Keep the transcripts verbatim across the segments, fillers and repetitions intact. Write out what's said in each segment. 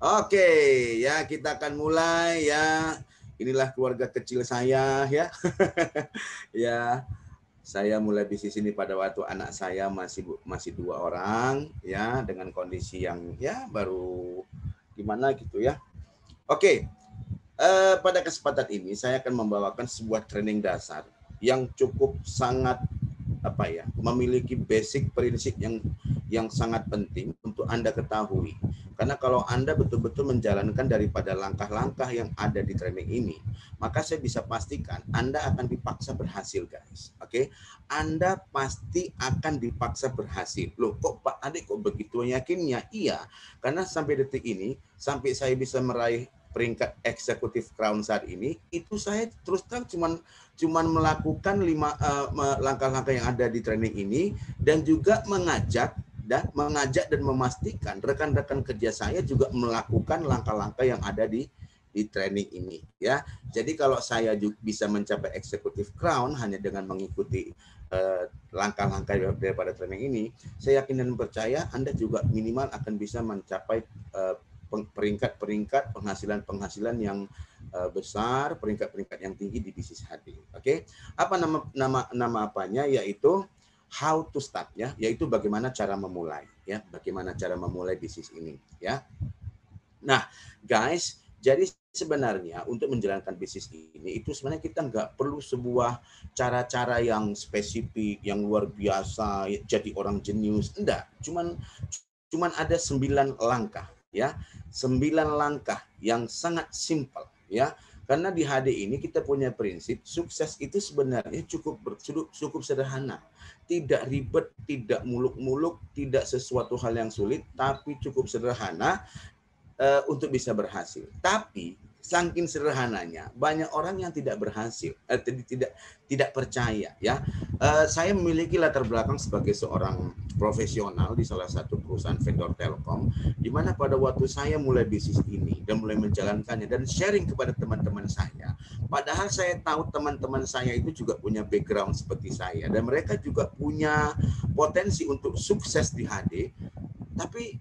Oke, ya kita akan mulai ya. Inilah keluarga kecil saya ya. Ya, saya mulai bisnis ini pada waktu anak saya masih masih dua orang ya, dengan kondisi yang ya baru gimana gitu ya. Oke, eh, pada kesempatan ini saya akan membawakan sebuah training dasar yang cukup sangat apa ya, memiliki basic prinsip yang yang sangat penting untuk Anda ketahui. Karena kalau Anda betul-betul menjalankan daripada langkah-langkah yang ada di training ini, maka saya bisa pastikan Anda akan dipaksa berhasil, guys. Oke, Anda pasti akan dipaksa berhasil. Loh, kok Pak Adik kok begitu yakinnya? Iya, karena sampai detik ini, sampai saya bisa meraih peringkat eksekutif Crown saat ini, itu saya terus terang cuman cuman melakukan lima uh, langkah-langkah yang ada di training ini, dan juga mengajak dan mengajak dan memastikan rekan-rekan kerja saya juga melakukan langkah-langkah yang ada di di training ini ya. Jadi kalau saya juga bisa mencapai eksekutif Crown hanya dengan mengikuti langkah-langkah uh, daripada training ini, saya yakin dan percaya Anda juga minimal akan bisa mencapai uh, peringkat-peringkat penghasilan-penghasilan yang uh, besar, peringkat-peringkat yang tinggi di bisnis H D. Oke, okay? Apa nama nama nama apanya? Yaitu how to start ya, yaitu bagaimana cara memulai ya, bagaimana cara memulai bisnis ini ya. Nah, guys, jadi sebenarnya untuk menjalankan bisnis ini itu sebenarnya kita nggak perlu sebuah cara-cara yang spesifik, yang luar biasa, jadi orang jenius, enggak. Cuman cuman ada sembilan langkah ya, sembilan langkah yang sangat simpel ya. Karena di H D ini kita punya prinsip sukses itu sebenarnya cukup cukup sederhana, tidak ribet, tidak muluk-muluk, tidak sesuatu hal yang sulit, tapi cukup sederhana uh, untuk bisa berhasil. Tapi saking sederhananya banyak orang yang tidak berhasil, eh, tidak tidak percaya ya. Uh, saya memiliki latar belakang sebagai seorang profesional di salah satu perusahaan vendor Telkom, di mana pada waktu saya mulai bisnis ini dan mulai menjalankannya dan sharing kepada teman-teman saya, padahal saya tahu teman-teman saya itu juga punya background seperti saya dan mereka juga punya potensi untuk sukses di H D, tapi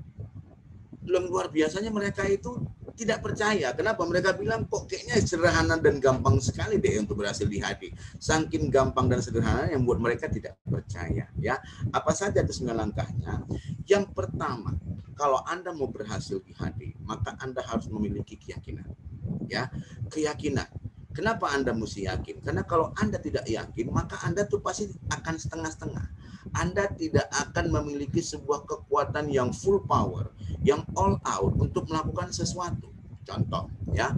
luar biasanya mereka itu tidak percaya. Kenapa? Mereka bilang kok kayaknya sederhana dan gampang sekali deh untuk berhasil di H D. Saking gampang dan sederhana yang membuat mereka tidak percaya. Ya, apa saja itu sembilan langkahnya? Yang pertama, kalau Anda mau berhasil di H D, maka Anda harus memiliki keyakinan. Ya, keyakinan. Kenapa Anda mesti yakin? Karena kalau Anda tidak yakin, maka Anda tuh pasti akan setengah-setengah. Anda tidak akan memiliki sebuah kekuatan yang full power, yang all out untuk melakukan sesuatu. Contoh, ya,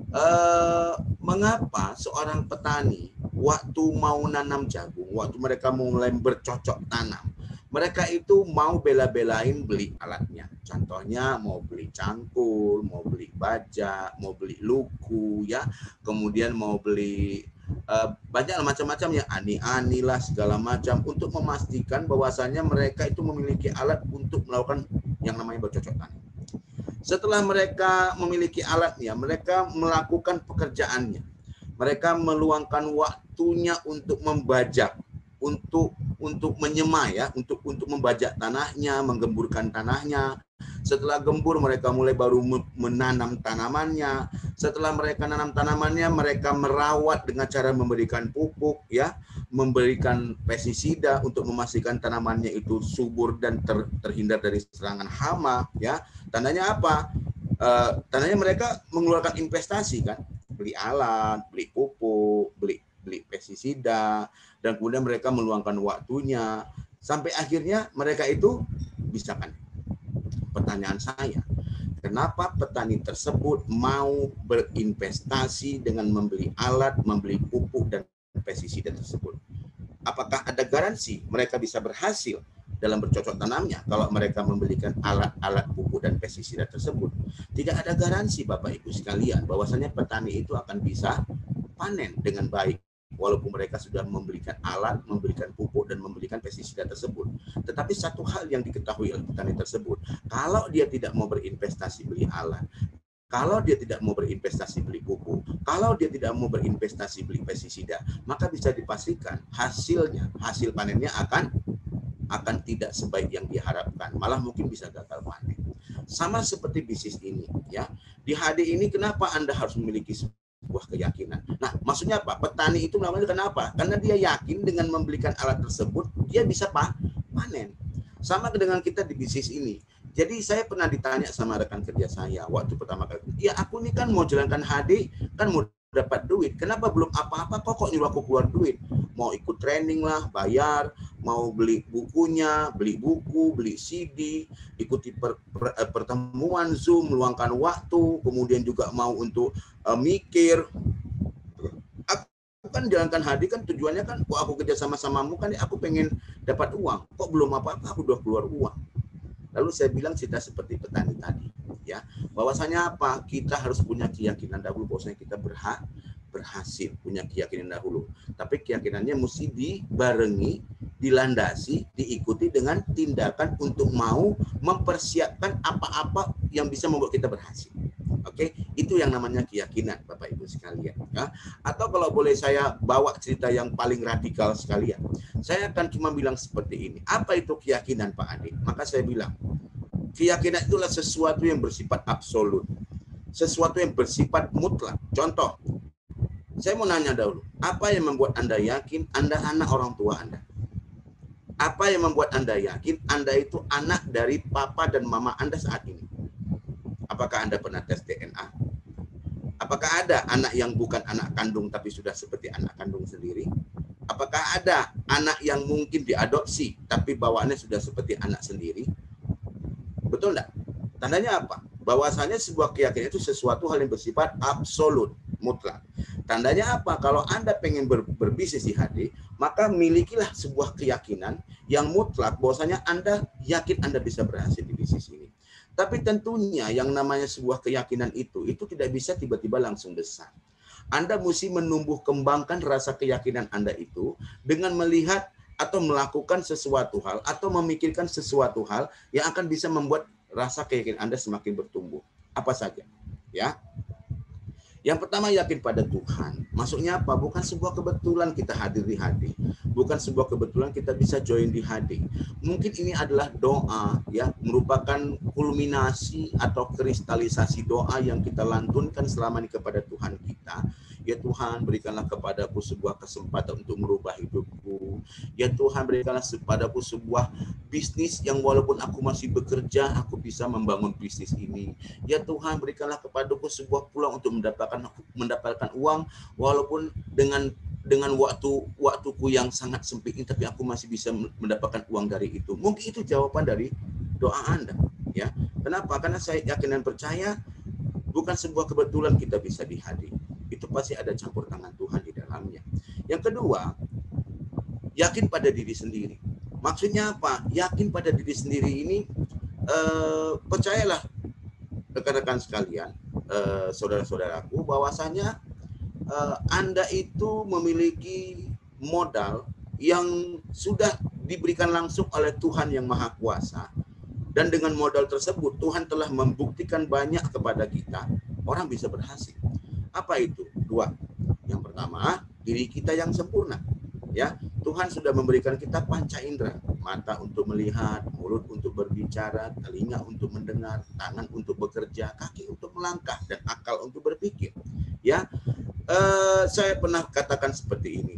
eh, mengapa seorang petani waktu mau nanam jagung, waktu mereka mau mulai bercocok tanam, mereka itu mau bela-belain beli alatnya. Contohnya mau beli cangkul, mau beli baja, mau beli luku, ya, kemudian mau beli uh, banyak macam-macam ya, ani-ani lah segala macam untuk memastikan bahwasannya mereka itu memiliki alat untuk melakukan yang namanya bercocok tanam. Setelah mereka memiliki alatnya, mereka melakukan pekerjaannya. Mereka meluangkan waktunya untuk membajak, untuk untuk menyemai ya, untuk untuk membajak tanahnya, menggemburkan tanahnya. Setelah gembur mereka mulai baru menanam tanamannya. Setelah mereka nanam tanamannya, mereka merawat dengan cara memberikan pupuk ya, memberikan pestisida untuk memastikan tanamannya itu subur dan ter, terhindar dari serangan hama ya. Tandanya apa? Uh, tandanya mereka mengeluarkan investasi kan, beli alat, beli pupuk, beli beli pestisida, dan kemudian mereka meluangkan waktunya sampai akhirnya mereka itu bisa kan. Pertanyaan saya, kenapa petani tersebut mau berinvestasi dengan membeli alat, membeli pupuk dan pestisida tersebut? Apakah ada garansi mereka bisa berhasil dalam bercocok tanamnya kalau mereka membelikan alat-alat pupuk dan pestisida tersebut? Tidak ada garansi Bapak Ibu sekalian bahwasanya petani itu akan bisa panen dengan baik walaupun mereka sudah memberikan alat, memberikan pupuk dan memberikan pestisida tersebut. Tetapi satu hal yang diketahui oleh petani tersebut, kalau dia tidak mau berinvestasi beli alat, kalau dia tidak mau berinvestasi beli pupuk, kalau dia tidak mau berinvestasi beli pestisida, maka bisa dipastikan hasilnya, hasil panennya akan akan tidak sebaik yang diharapkan, malah mungkin bisa gagal panen. Sama seperti bisnis ini, ya. Di H D ini kenapa Anda harus memiliki sebuah keyakinan? Nah, maksudnya apa? Petani itu namanya kenapa? Karena dia yakin dengan membelikan alat tersebut, dia bisa pak panen. Sama dengan kita di bisnis ini. Jadi saya pernah ditanya sama rekan kerja saya waktu pertama kali, ya aku ini kan mau jalankan H D, kan mau dapat duit, kenapa belum apa-apa kok kok nyuruh aku keluar duit? Mau ikut training lah, bayar, mau beli bukunya, beli buku, beli C D, ikuti per, per, pertemuan Zoom, meluangkan waktu, kemudian juga mau untuk uh, mikir. Aku kan jalankan H D kan tujuannya kan, kok aku kerja sama-samamu kan aku pengen dapat uang, kok belum apa-apa aku udah keluar uang. Lalu saya bilang kita seperti petani tadi, ya, bahwasanya apa? Kita harus punya keyakinan dahulu bahwasanya kita berhak berhasil, punya keyakinan dahulu. Tapi keyakinannya mesti dibarengi, dilandasi, diikuti dengan tindakan untuk mau mempersiapkan apa-apa yang bisa membuat kita berhasil. Oke, itu yang namanya keyakinan, Bapak Ibu sekalian. Ya. Atau kalau boleh saya bawa cerita yang paling radikal sekalian, saya akan cuma bilang seperti ini. Apa itu keyakinan, Pak Ade? Maka saya bilang, keyakinan itulah sesuatu yang bersifat absolut, sesuatu yang bersifat mutlak. Contoh, saya mau nanya dahulu, apa yang membuat Anda yakin Anda anak orang tua Anda? Apa yang membuat Anda yakin Anda itu anak dari papa dan mama Anda saat ini? Apakah Anda pernah tes D N A? Apakah ada anak yang bukan anak kandung tapi sudah seperti anak kandung sendiri? Apakah ada anak yang mungkin diadopsi tapi bawaannya sudah seperti anak sendiri? Betul enggak? Tandanya apa? Bahwasanya sebuah keyakinan itu sesuatu hal yang bersifat absolut, mutlak. Tandanya apa? Kalau Anda pengen ber, berbisnis di H D, maka milikilah sebuah keyakinan yang mutlak bahwasanya Anda yakin Anda bisa berhasil di bisnis ini. Tapi tentunya yang namanya sebuah keyakinan itu, itu tidak bisa tiba-tiba langsung besar. Anda mesti menumbuh kembangkan rasa keyakinan Anda itu dengan melihat atau melakukan sesuatu hal atau memikirkan sesuatu hal yang akan bisa membuat rasa keyakinan Anda semakin bertumbuh. Apa saja? Ya. Yang pertama, yakin pada Tuhan. Maksudnya apa? Bukan sebuah kebetulan kita hadir di H D. Bukan sebuah kebetulan kita bisa join di H D. Mungkin ini adalah doa, ya, merupakan kulminasi atau kristalisasi doa yang kita lantunkan selama ini kepada Tuhan kita. Ya Tuhan, berikanlah kepadaku sebuah kesempatan untuk merubah hidupku. Ya Tuhan, berikanlah kepadaku sebuah bisnis yang walaupun aku masih bekerja, aku bisa membangun bisnis ini. Ya Tuhan, berikanlah kepadaku sebuah peluang untuk mendapatkan mendapatkan uang walaupun dengan dengan waktu waktuku yang sangat sempit ini, tapi aku masih bisa mendapatkan uang dari itu. Mungkin itu jawaban dari doa Anda, ya. Kenapa? Karena saya yakin dan percaya bukan sebuah kebetulan kita bisa di H D. Itu pasti ada campur tangan Tuhan di dalamnya. Yang kedua, yakin pada diri sendiri. Maksudnya apa? Yakin pada diri sendiri ini, eh, percayalah rekan-rekan sekalian, eh, saudara-saudaraku, bahwasanya eh, Anda itu memiliki modal yang sudah diberikan langsung oleh Tuhan yang Maha Kuasa. Dan dengan modal tersebut, Tuhan telah membuktikan banyak kepada kita, orang bisa berhasil. Apa itu? Dua. Yang pertama, diri kita yang sempurna. Ya, Tuhan sudah memberikan kita panca indera, mata untuk melihat, mulut untuk berbicara, telinga untuk mendengar, tangan untuk bekerja, kaki untuk melangkah, dan akal untuk berpikir. Ya, eh, saya pernah katakan seperti ini.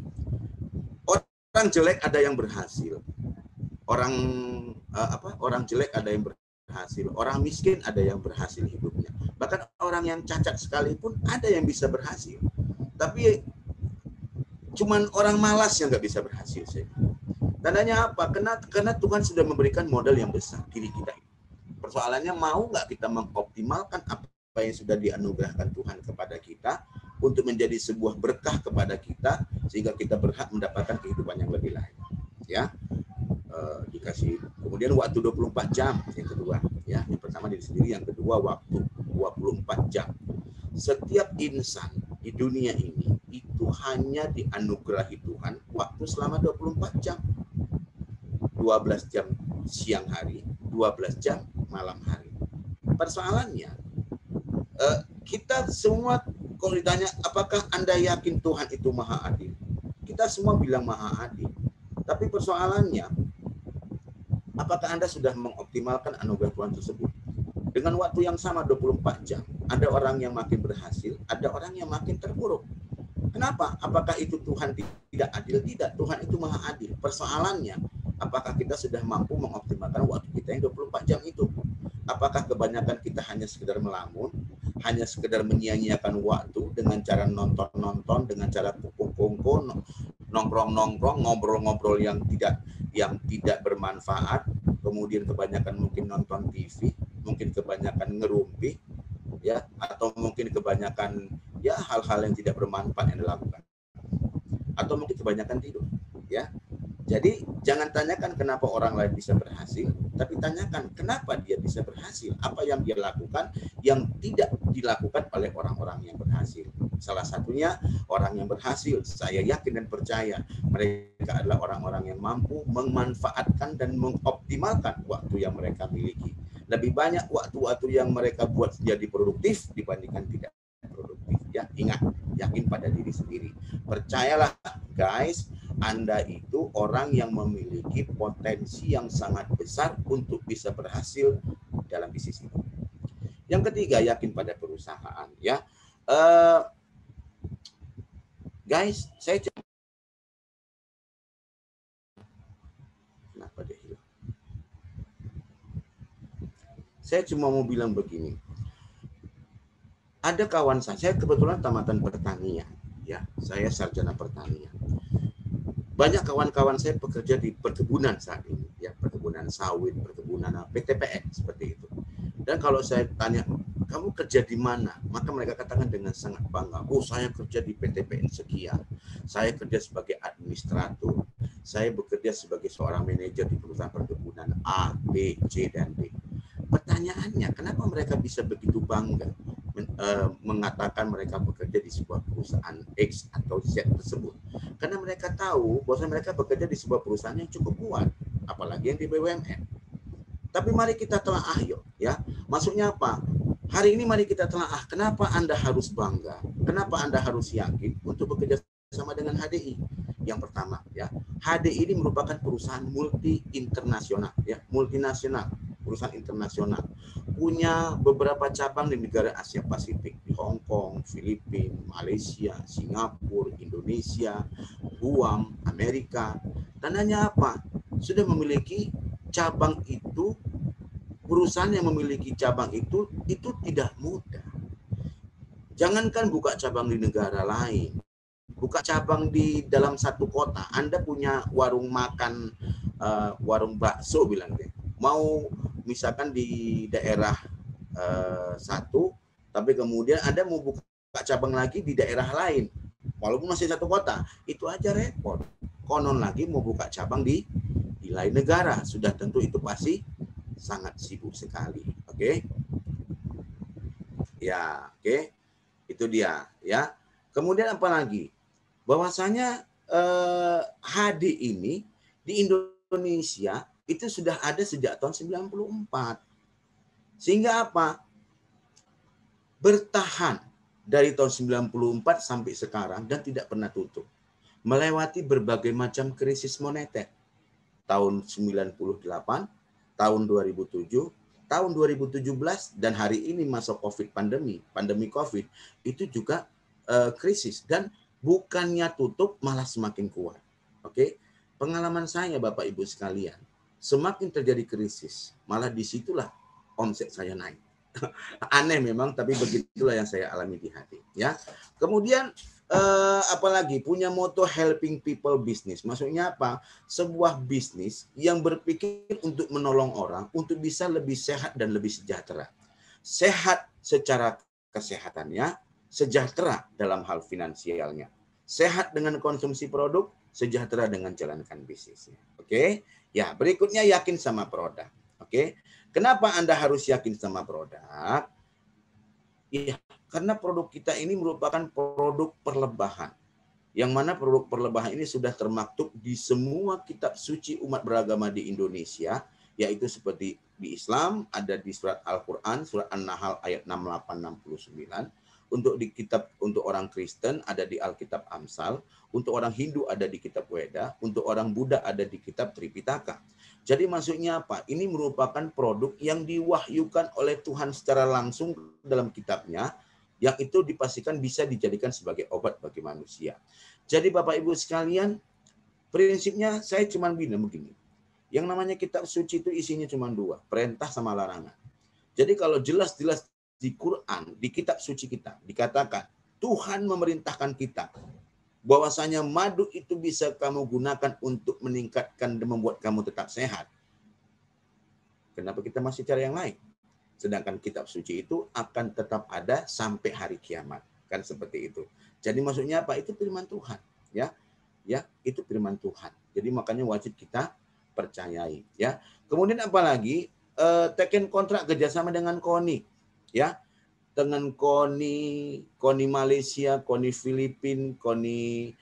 Orang jelek ada yang berhasil, orang eh, apa? Orang jelek ada yang berhasil, orang miskin ada yang berhasil hidupnya. Bahkan orang yang cacat sekalipun ada yang bisa berhasil. Tapi cuman orang malas yang nggak bisa berhasil. Tandanya apa? Karena, karena Tuhan sudah memberikan modal yang besar diri kita. Persoalannya mau nggak kita mengoptimalkan apa yang sudah dianugerahkan Tuhan kepada kita untuk menjadi sebuah berkah kepada kita sehingga kita berhak mendapatkan kehidupan yang lebih layak. Ya, e, dikasih. Kemudian waktu dua puluh empat jam yang kedua. Ya, yang pertama diri sendiri, yang kedua waktu dua puluh empat jam. Setiap insan di dunia ini itu hanya dianugerahi Tuhan waktu selama dua puluh empat jam. dua belas jam siang hari, dua belas jam malam hari. Persoalannya, eh, kita semua kalau ditanya apakah Anda yakin Tuhan itu maha adil? Kita semua bilang maha adil. Tapi persoalannya, apakah Anda sudah mengoptimalkan anugerah Tuhan tersebut? Dengan waktu yang sama dua puluh empat jam, ada orang yang makin berhasil, ada orang yang makin terpuruk. Kenapa? Apakah itu Tuhan tidak adil? Tidak, Tuhan itu maha adil. Persoalannya, apakah kita sudah mampu mengoptimalkan waktu kita yang dua puluh empat jam itu? Apakah kebanyakan kita hanya sekedar melamun, hanya sekedar menyia-nyiakan waktu dengan cara nonton-nonton, dengan cara kongko, nongkrong-nongkrong, ngobrol-ngobrol yang tidak yang tidak bermanfaat, kemudian kebanyakan mungkin nonton T V, mungkin kebanyakan ngerumpi, ya, atau mungkin kebanyakan ya hal-hal yang tidak bermanfaat yang dilakukan, atau mungkin kebanyakan tidur, ya. Jadi jangan tanyakan kenapa orang lain bisa berhasil, tapi tanyakan kenapa dia bisa berhasil, apa yang dia lakukan yang tidak dilakukan oleh orang-orang yang berhasil. Salah satunya orang yang berhasil, saya yakin dan percaya mereka adalah orang-orang yang mampu memanfaatkan dan mengoptimalkan waktu yang mereka miliki. Lebih banyak waktu-waktu yang mereka buat jadi produktif dibandingkan tidak produktif. Ya, ingat, yakin pada diri sendiri. Percayalah guys, Anda itu orang yang memiliki potensi yang sangat besar untuk bisa berhasil dalam bisnis ini. Yang ketiga, yakin pada perusahaan. Ya, uh, guys, saya kenapa dia hilang? Saya cuma mau bilang begini. Ada kawan saya, saya kebetulan tamatan pertanian, ya, saya sarjana pertanian. Banyak kawan-kawan saya bekerja di perkebunan saat ini, ya, perkebunan sawit, perkebunan P T P N seperti itu. Dan kalau saya tanya, kamu kerja di mana? Maka mereka katakan dengan sangat bangga, oh saya kerja di P T P N sekian, saya kerja sebagai administrator, saya bekerja sebagai seorang manajer di perusahaan perkebunan A, B, C, dan D. Pertanyaannya, kenapa mereka bisa begitu bangga mengatakan mereka bekerja di sebuah perusahaan X atau Z tersebut? Karena mereka tahu bahwa mereka bekerja di sebuah perusahaan yang cukup kuat, apalagi yang di B U M N. Tapi mari kita telaah yuk, ya. Maksudnya apa? Hari ini mari kita telaah, kenapa Anda harus bangga? Kenapa Anda harus yakin untuk bekerja sama dengan H D I? Yang pertama, ya, H D I ini merupakan perusahaan multi internasional, ya, multinasional, perusahaan internasional. Punya beberapa cabang di negara Asia Pasifik, di Hong Kong, Filipina, Malaysia, Singapura, Indonesia, Guam, Amerika. Tandanya apa? Sudah memiliki cabang itu, perusahaan yang memiliki cabang itu, itu tidak mudah. Jangankan buka cabang di negara lain, buka cabang di dalam satu kota. Anda punya warung makan, uh, warung bakso bilang deh. Mau misalkan di daerah uh, satu, tapi kemudian Anda mau buka cabang lagi di daerah lain, walaupun masih satu kota, itu aja repot. Konon lagi mau buka cabang di di lain negara, sudah tentu itu pasti sangat sibuk sekali. Oke, okay? Ya, oke, okay? Itu dia, ya. Kemudian apa lagi? Bahwasanya eh, H D ini di Indonesia itu sudah ada sejak tahun sembilan puluh empat. Sehingga apa? Bertahan dari tahun sembilan puluh empat sampai sekarang dan tidak pernah tutup. Melewati berbagai macam krisis moneter. Tahun sembilan puluh delapan, tahun dua ribu tujuh, tahun dua ribu tujuh belas, dan hari ini masa COVID pandemi, pandemi COVID, itu juga uh, krisis. Dan bukannya tutup, malah semakin kuat. Oke, pengalaman saya Bapak Ibu sekalian, semakin terjadi krisis, malah disitulah omset saya naik. Aneh memang, tapi begitulah yang saya alami di hati. Ya, kemudian eh, apalagi punya moto helping people business. Maksudnya apa? Sebuah bisnis yang berpikir untuk menolong orang untuk bisa lebih sehat dan lebih sejahtera. Sehat secara kesehatannya, sejahtera dalam hal finansialnya. Sehat dengan konsumsi produk, sejahtera dengan jalankan bisnisnya. Oke? Ya, berikutnya yakin sama produk. Oke? Kenapa Anda harus yakin sama produk? Ya, karena produk kita ini merupakan produk perlebahan. Yang mana produk perlebahan ini sudah termaktub di semua kitab suci umat beragama di Indonesia, yaitu seperti di Islam ada di surat Al-Quran, surat An-Nahl ayat enam puluh delapan sampai enam puluh sembilan. Untuk di kitab untuk orang Kristen ada di Alkitab Amsal, untuk orang Hindu ada di kitab Weda, untuk orang Buddha ada di kitab Tripitaka. Jadi maksudnya apa? Ini merupakan produk yang diwahyukan oleh Tuhan secara langsung dalam kitabnya, yang itu dipastikan bisa dijadikan sebagai obat bagi manusia. Jadi Bapak Ibu sekalian, prinsipnya saya cuma bilang begini. Yang namanya kitab suci itu isinya cuma dua, perintah sama larangan. Jadi kalau jelas-jelas di Quran, di kitab suci kita, dikatakan Tuhan memerintahkan kita bahwasanya madu itu bisa kamu gunakan untuk meningkatkan dan membuat kamu tetap sehat. Kenapa kita masih cari yang lain? Sedangkan kitab suci itu akan tetap ada sampai hari kiamat. Kan seperti itu. Jadi maksudnya apa? Itu firman Tuhan. Ya, ya itu firman Tuhan. Jadi makanya wajib kita percayai. Ya. Kemudian apalagi eh, teken kontrak kerjasama dengan KONI. Ya, dengan KONI, KONI Malaysia, KONI Filipina, KONI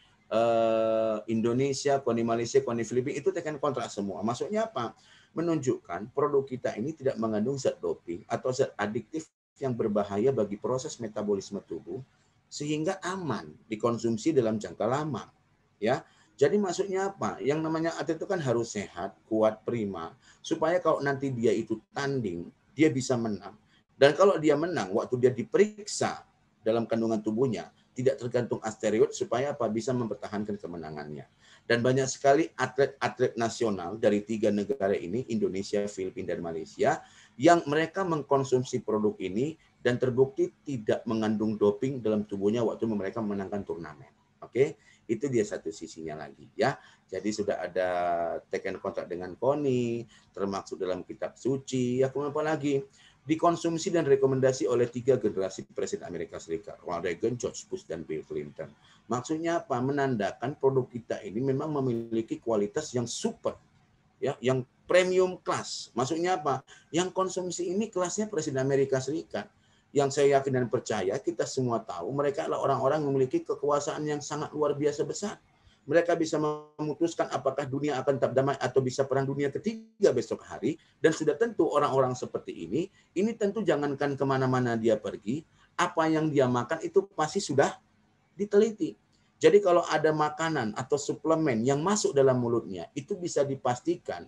eh, Indonesia, KONI Malaysia, KONI Filipina, itu teken kontrak semua. Maksudnya apa? Menunjukkan produk kita ini tidak mengandung zat doping atau zat adiktif yang berbahaya bagi proses metabolisme tubuh, sehingga aman dikonsumsi dalam jangka lama. Ya, jadi maksudnya apa? Yang namanya atlet itu kan harus sehat, kuat, prima, supaya kalau nanti dia itu tanding, dia bisa menang. Dan kalau dia menang, waktu dia diperiksa dalam kandungan tubuhnya, tidak tergantung asteroid supaya apa bisa mempertahankan kemenangannya. Dan banyak sekali atlet-atlet nasional dari tiga negara ini, Indonesia, Filipina, dan Malaysia, yang mereka mengkonsumsi produk ini dan terbukti tidak mengandung doping dalam tubuhnya waktu mereka memenangkan turnamen. Oke, itu dia satu sisinya lagi ya. Jadi sudah ada teken kontrak dengan KONI, termasuk dalam kitab suci. Ya, kemudian apa lagi? Dikonsumsi dan rekomendasi oleh tiga generasi Presiden Amerika Serikat, Ronald Reagan, George Bush, dan Bill Clinton. Maksudnya apa? Menandakan produk kita ini memang memiliki kualitas yang super, ya, yang premium class. Maksudnya apa? Yang konsumsi ini kelasnya Presiden Amerika Serikat. Yang saya yakin dan percaya, kita semua tahu mereka adalah orang-orang yang memiliki kekuasaan yang sangat luar biasa besar. Mereka bisa memutuskan apakah dunia akan tetap damai atau bisa perang dunia ketiga besok hari. Dan sudah tentu orang-orang seperti ini, ini tentu jangankan kemana-mana dia pergi, apa yang dia makan itu pasti sudah diteliti. Jadi kalau ada makanan atau suplemen yang masuk dalam mulutnya, itu bisa dipastikan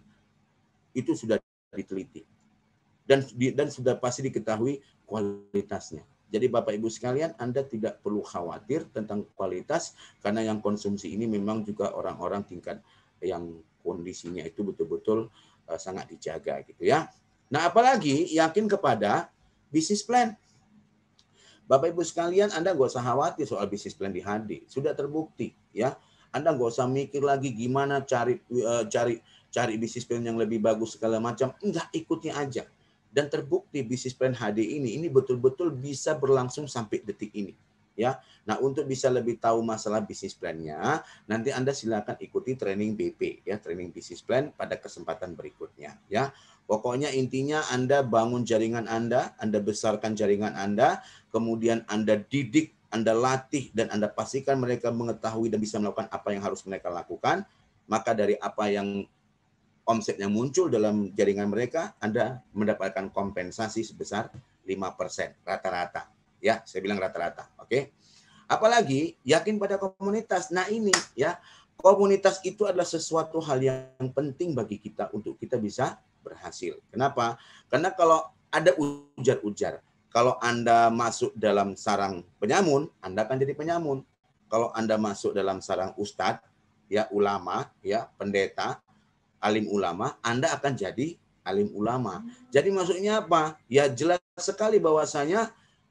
itu sudah diteliti. Dan, dan sudah pasti diketahui kualitasnya. Jadi Bapak Ibu sekalian, Anda tidak perlu khawatir tentang kualitas, karena yang konsumsi ini memang juga orang-orang tingkat yang kondisinya itu betul-betul uh, sangat dijaga gitu ya. Nah, apalagi yakin kepada bisnis plan. Bapak Ibu sekalian, Anda nggak usah khawatir soal bisnis plan di H D, sudah terbukti ya. Anda nggak usah mikir lagi gimana cari uh, cari cari bisnis plan yang lebih bagus segala macam, enggak, ikutnya aja. Dan terbukti bisnis plan H D ini ini betul-betul bisa berlangsung sampai detik ini ya. Nah, untuk bisa lebih tahu masalah bisnis plan-nya, nanti Anda silakan ikuti training B P ya, training bisnis plan pada kesempatan berikutnya ya. Pokoknya intinya Anda bangun jaringan Anda, Anda besarkan jaringan Anda, kemudian Anda didik, Anda latih, dan Anda pastikan mereka mengetahui dan bisa melakukan apa yang harus mereka lakukan. Maka dari apa yang omset yang muncul dalam jaringan mereka, Anda mendapatkan kompensasi sebesar lima persen rata-rata. Ya, saya bilang rata-rata. Oke. Apalagi yakin pada komunitas. Nah, ini ya, komunitas itu adalah sesuatu hal yang penting bagi kita untuk kita bisa berhasil. Kenapa? Karena kalau ada ujar-ujar, kalau Anda masuk dalam sarang penyamun, Anda akan jadi penyamun. Kalau Anda masuk dalam sarang ustadz, ya ulama, ya pendeta, alim ulama, Anda akan jadi alim ulama. Jadi maksudnya apa? Ya jelas sekali bahwasanya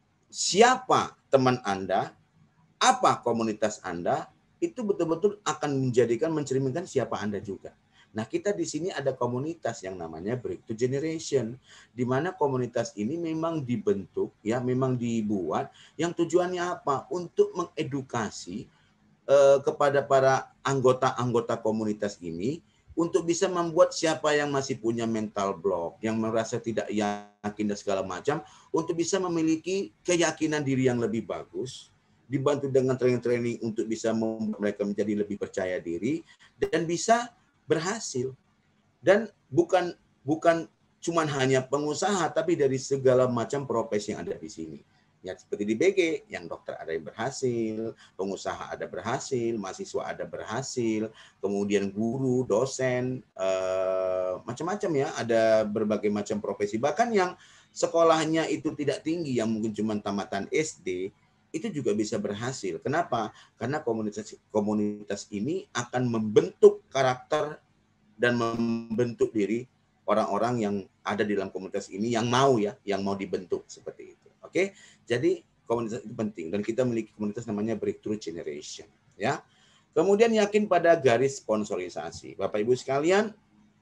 siapa teman Anda, apa komunitas Anda, itu betul-betul akan menjadikan, mencerminkan siapa Anda juga. Nah, kita di sini ada komunitas yang namanya Breakthrough Generation, di mana komunitas ini memang dibentuk, ya memang dibuat, yang tujuannya apa? Untuk mengedukasi eh, kepada para anggota-anggota komunitas ini, untuk bisa membuat siapa yang masih punya mental block, yang merasa tidak yakin dan segala macam, untuk bisa memiliki keyakinan diri yang lebih bagus, dibantu dengan training-training untuk bisa membuat mereka menjadi lebih percaya diri, dan bisa berhasil. Dan bukan bukan cuman hanya pengusaha, tapi dari segala macam profesi yang ada di sini. Ya seperti di B G, yang dokter ada yang berhasil, pengusaha ada berhasil, mahasiswa ada berhasil, kemudian guru, dosen, eh, macam-macam ya, ada berbagai macam profesi. Bahkan yang sekolahnya itu tidak tinggi, yang mungkin cuma tamatan S D, itu juga bisa berhasil. Kenapa? Karena komunitas komunitas ini akan membentuk karakter dan membentuk diri orang-orang yang ada di dalam komunitas ini yang mau ya, yang mau dibentuk seperti itu. Oke, jadi komunitas itu penting dan kita memiliki komunitas namanya Breakthrough Generation. Ya, kemudian yakin pada garis sponsorisasi. Bapak Ibu sekalian,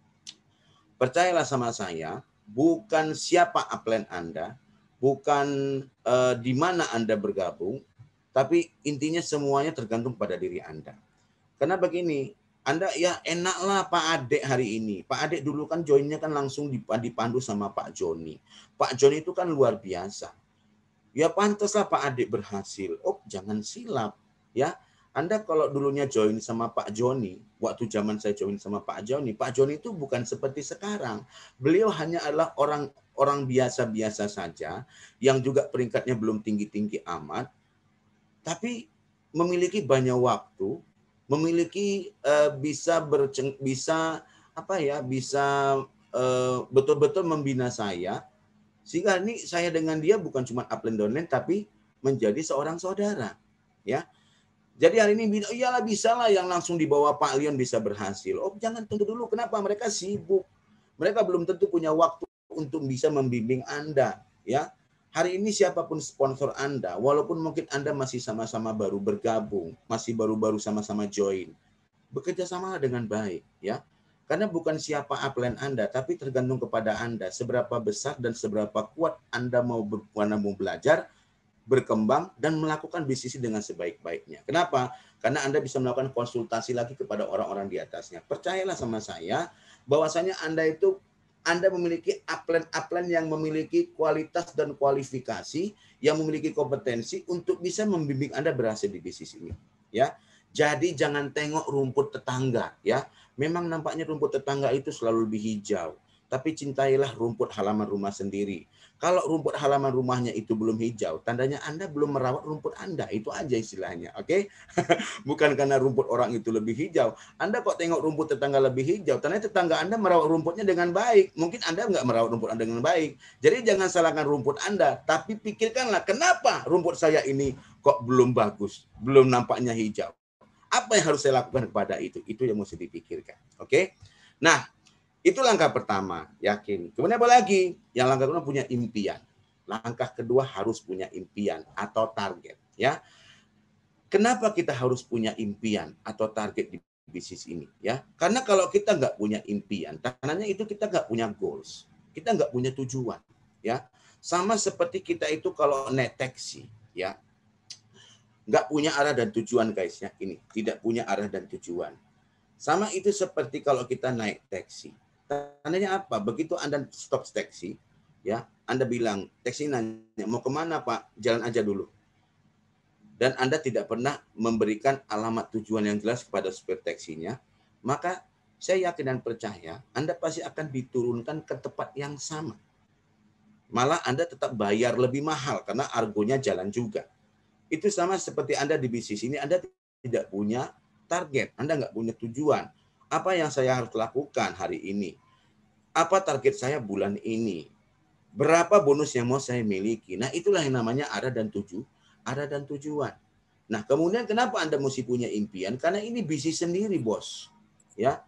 percayalah sama saya, bukan siapa upline Anda, bukan eh, di mana Anda bergabung, tapi intinya semuanya tergantung pada diri Anda. Karena begini, Anda ya enaklah Pak Adek hari ini. Pak Adek dulu kan joinnya kan langsung dipandu sama Pak Joni. Pak Joni itu kan luar biasa. Ya pantaslah Pak Adek berhasil. Oh, jangan silap ya. Anda kalau dulunya join sama Pak Joni, waktu zaman saya join sama Pak Joni, Pak Joni itu bukan seperti sekarang. Beliau hanya adalah orang orang biasa-biasa saja, yang juga peringkatnya belum tinggi-tinggi amat, tapi memiliki banyak waktu, memiliki uh, bisa berceng, bisa apa ya, bisa uh, betul-betul membina saya. Sehingga ini saya dengan dia bukan cuma upline downline, tapi menjadi seorang saudara. Ya, jadi hari ini iyalah bisa lah yang langsung di bawah Pak Leon bisa berhasil. Oh jangan tunggu dulu, kenapa? Mereka sibuk. Mereka belum tentu punya waktu untuk bisa membimbing Anda. Ya, hari ini siapapun sponsor Anda, walaupun mungkin Anda masih sama-sama baru bergabung, masih baru-baru sama-sama join, bekerja sama dengan baik. Ya, karena bukan siapa upline Anda, tapi tergantung kepada Anda. Seberapa besar dan seberapa kuat Anda mau, ber, mau belajar, berkembang, dan melakukan bisnis dengan sebaik-baiknya. Kenapa? Karena Anda bisa melakukan konsultasi lagi kepada orang-orang di atasnya. Percayalah sama saya, bahwasanya Anda itu, Anda memiliki upline-upline yang memiliki kualitas dan kualifikasi, yang memiliki kompetensi untuk bisa membimbing Anda berhasil di bisnis ini. Ya, jadi jangan tengok rumput tetangga. Ya, memang nampaknya rumput tetangga itu selalu lebih hijau, tapi cintailah rumput halaman rumah sendiri. Kalau rumput halaman rumahnya itu belum hijau, tandanya Anda belum merawat rumput Anda. Itu aja istilahnya, oke? Okay? Bukan karena rumput orang itu lebih hijau. Anda kok tengok rumput tetangga lebih hijau, tandanya tetangga Anda merawat rumputnya dengan baik. Mungkin Anda nggak merawat rumput Anda dengan baik. Jadi jangan salahkan rumput Anda, tapi pikirkanlah kenapa rumput saya ini kok belum bagus, belum nampaknya hijau. Apa yang harus saya lakukan kepada itu? Itu yang mesti dipikirkan, oke? Okay? Nah, itu langkah pertama, yakin. Kemudian apa lagi? Yang langkah kedua punya impian. Langkah kedua harus punya impian atau target. Ya, kenapa kita harus punya impian atau target di bisnis ini? Ya, karena kalau kita nggak punya impian, tandanya itu kita nggak punya goals, kita nggak punya tujuan. Ya, sama seperti kita itu kalau naik taksi, ya, nggak punya arah dan tujuan guys ya. Ini tidak punya arah dan tujuan. Sama itu seperti kalau kita naik taksi. Tandanya apa? Begitu Anda stop taksi, ya, Anda bilang, taksi nanya, mau kemana Pak? Jalan aja dulu. Dan Anda tidak pernah memberikan alamat tujuan yang jelas kepada supir taksinya, maka saya yakin dan percaya Anda pasti akan diturunkan ke tempat yang sama. Malah Anda tetap bayar lebih mahal karena argonya jalan juga. Itu sama seperti Anda di bisnis ini, Anda tidak punya target, Anda nggak punya tujuan. Apa yang saya harus lakukan hari ini? Apa target saya bulan ini? Berapa bonus yang mau saya miliki? Nah, itulah yang namanya arah dan tuju, arah dan tujuan. Nah, kemudian kenapa Anda mesti punya impian? Karena ini bisnis sendiri, bos. Ya.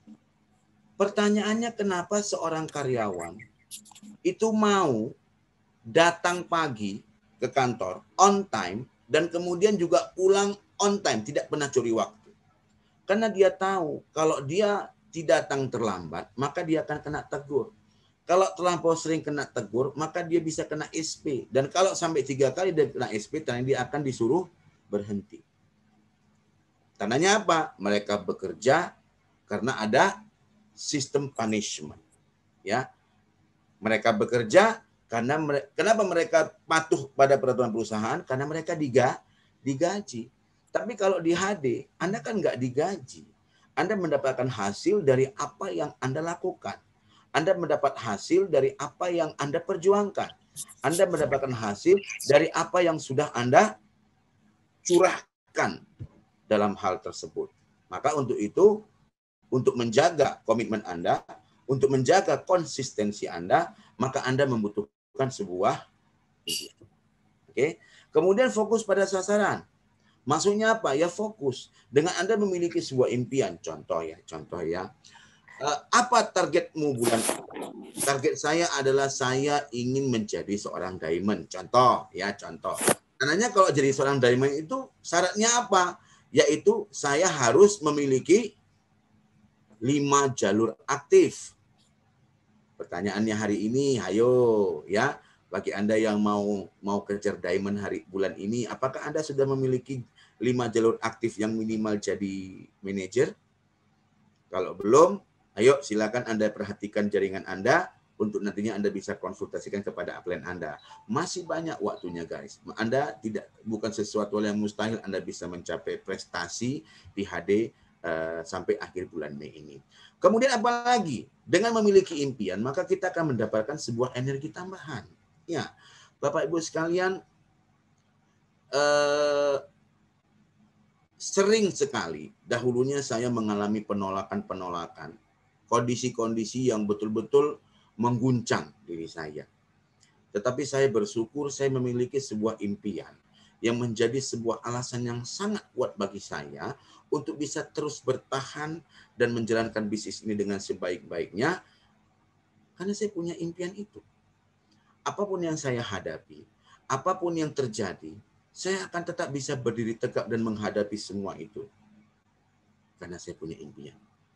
Pertanyaannya kenapa seorang karyawan itu mau datang pagi ke kantor on time dan kemudian juga pulang on time, tidak pernah curi waktu. Karena dia tahu kalau dia tidak datang terlambat, maka dia akan kena tegur. Kalau terlampau sering kena tegur, maka dia bisa kena S P. Dan kalau sampai tiga kali dia kena S P, tandanya dia akan disuruh berhenti. Tandanya apa? Mereka bekerja karena ada sistem punishment. Ya, mereka bekerja karena mereka, kenapa mereka patuh pada peraturan perusahaan? Karena mereka diga, digaji. Tapi kalau di H D, Anda kan nggak digaji. Anda mendapatkan hasil dari apa yang Anda lakukan. Anda mendapat hasil dari apa yang Anda perjuangkan. Anda mendapatkan hasil dari apa yang sudah Anda curahkan dalam hal tersebut. Maka untuk itu, untuk menjaga komitmen Anda, untuk menjaga konsistensi Anda, maka Anda membutuhkan sebuah impian. Oke. Kemudian fokus pada sasaran. Maksudnya apa? Ya fokus. Dengan Anda memiliki sebuah impian, contoh ya, contoh ya. Uh, apa targetmu bulan ini? Target saya adalah saya ingin menjadi seorang diamond. Contoh ya, contoh. Karena kalau jadi seorang diamond itu syaratnya apa? Yaitu saya harus memiliki lima jalur aktif. Pertanyaannya hari ini, ayo ya, bagi Anda yang mau mau kejar diamond hari bulan ini, apakah Anda sudah memiliki lima jalur aktif yang minimal jadi manajer? Kalau belum, ayo silakan Anda perhatikan jaringan Anda untuk nantinya Anda bisa konsultasikan kepada upline Anda. Masih banyak waktunya guys. Anda tidak bukan sesuatu yang mustahil Anda bisa mencapai prestasi di H D uh, sampai akhir bulan Mei ini. Kemudian apa lagi? Dengan memiliki impian, maka kita akan mendapatkan sebuah energi tambahan. Ya, Bapak Ibu sekalian, uh, sering sekali dahulunya saya mengalami penolakan-penolakan, kondisi-kondisi yang betul-betul mengguncang diri saya. Tetapi saya bersyukur saya memiliki sebuah impian yang menjadi sebuah alasan yang sangat kuat bagi saya untuk bisa terus bertahan dan menjalankan bisnis ini dengan sebaik-baiknya, karena saya punya impian itu. Apapun yang saya hadapi, apapun yang terjadi, saya akan tetap bisa berdiri tegak dan menghadapi semua itu. Karena saya punya impian.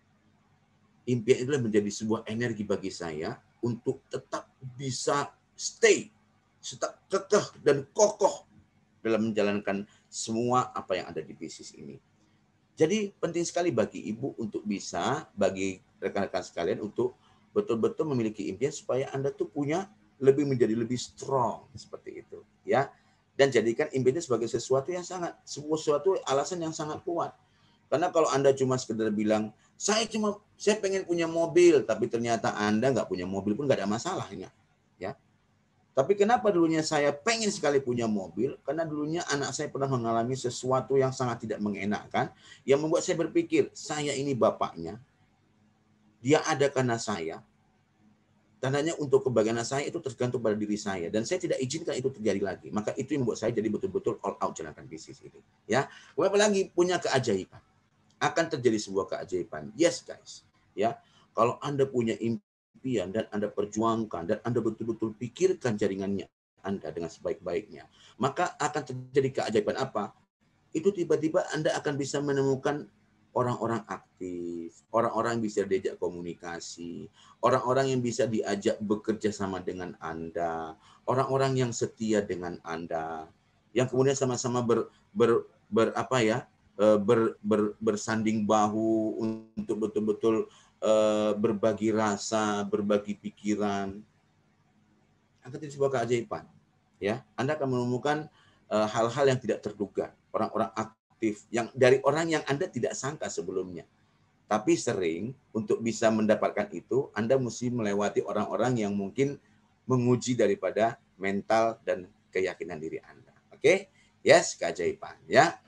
Impian itu menjadi sebuah energi bagi saya untuk tetap bisa stay, tetap kekeh dan kokoh dalam menjalankan semua apa yang ada di bisnis ini. Jadi penting sekali bagi ibu untuk bisa, bagi rekan-rekan sekalian untuk betul-betul memiliki impian supaya Anda tuh punya lebih menjadi lebih strong seperti itu, ya. Dan jadikan impian itu sebagai sesuatu yang sangat, sesuatu alasan yang sangat kuat. Karena kalau Anda cuma sekedar bilang, saya cuma saya pengen punya mobil, tapi ternyata Anda nggak punya mobil pun nggak ada masalahnya, ya. Tapi kenapa dulunya saya pengen sekali punya mobil? Karena dulunya anak saya pernah mengalami sesuatu yang sangat tidak mengenakan, yang membuat saya berpikir, saya ini bapaknya, dia ada karena saya, tandanya untuk kebahagiaan saya itu tergantung pada diri saya, dan saya tidak izinkan itu terjadi lagi. Maka itu yang membuat saya jadi betul-betul all out jalankan bisnis ini, ya. Apalagi punya keajaiban, akan terjadi sebuah keajaiban. Yes guys, ya. Kalau Anda punya impian dan Anda perjuangkan dan Anda betul-betul pikirkan jaringannya Anda dengan sebaik-baiknya, maka akan terjadi keajaiban apa? Itu tiba-tiba Anda akan bisa menemukan orang-orang aktif, orang-orang yang bisa diajak komunikasi, orang-orang yang bisa diajak bekerja sama dengan Anda, orang-orang yang setia dengan Anda, yang kemudian sama-sama ber, ber, ber apa ya, ber, ber, bersanding bahu untuk betul-betul uh, berbagi rasa, berbagi pikiran. Akan jadi sebuah keajaiban, ya. Anda akan menemukan uh, hal-hal yang tidak terduga, orang-orang aktif yang dari orang yang Anda tidak sangka sebelumnya. Tapi sering untuk bisa mendapatkan itu, Anda mesti melewati orang-orang yang mungkin menguji daripada mental dan keyakinan diri Anda. Oke? Okay? Yes, keajaiban, ya.